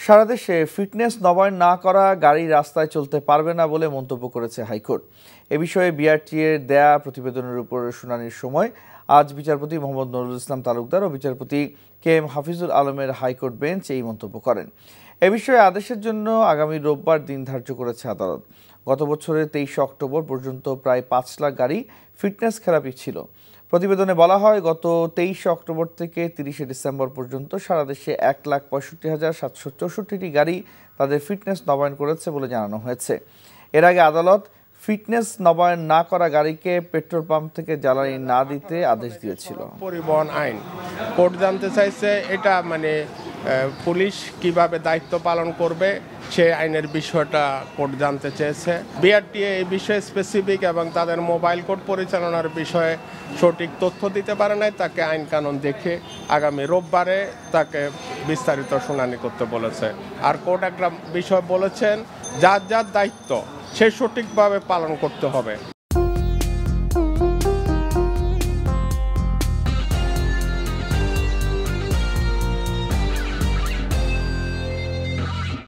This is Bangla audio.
সারা দেশে ফিটনেস নবায়ন না করা গাড়ি রাস্তায় চলতে পারবে না বলে মন্তব্য করেছে হাইকোর্ট। এ বিষয়ে বিআরটিএ এর দেয়া প্রতিবেদনের উপর শুনানির সময় আজ বিচারপতি মোহাম্মদ নুরুল ইসলাম তালুকদার ও বিচারপতি KM হাফিজুল আলমের হাইকোর্ট বেঞ্চ এই মন্তব্য করেন। এ বিষয়ে আদেশের জন্য আগামী রোববার দিন ধার্য করেছে আদালত। গত বছরের 23 অক্টোবর পর্যন্ত প্রায় 5 লাখ গাড়ি ফিটনেস খেলাপি ছিল। প্রতিবেদনে বলা হয়, গত 23 অক্টোবর থেকে 30 ডিসেম্বর পর্যন্ত সারা দেশে 1,65,764টি গাড়ি তাদের ফিটনেস নবায়ন করেছে বলে জানানো হয়েছে। এর আগে আদালত ফিটনেস নবায়ন না করা গাড়িকে পেট্রোল পাম্প থেকে জ্বালানি না দিতে আদেশ দিয়েছিল। পরিবহন আইন কোর্ট জানতে চাইছে এটা পুলিশ কিভাবে দায়িত্ব পালন করবে সে আইনের বিষয়টা কোর্ট জানতে চেয়েছে। বিআরটিএ এই বিষয়ে স্পেসিফিক এবং তাদের মোবাইল কোড পরিচালনার বিষয়ে সঠিক তথ্য দিতে পারে নাই। তাকে আইন কানুন দেখে আগামী রোববারে তাকে বিস্তারিত শুনানি করতে বলেছে। আর কোর্ট একটা বিষয় বলেছেন, যার যার দায়িত্ব সে সঠিকভাবে পালন করতে হবে।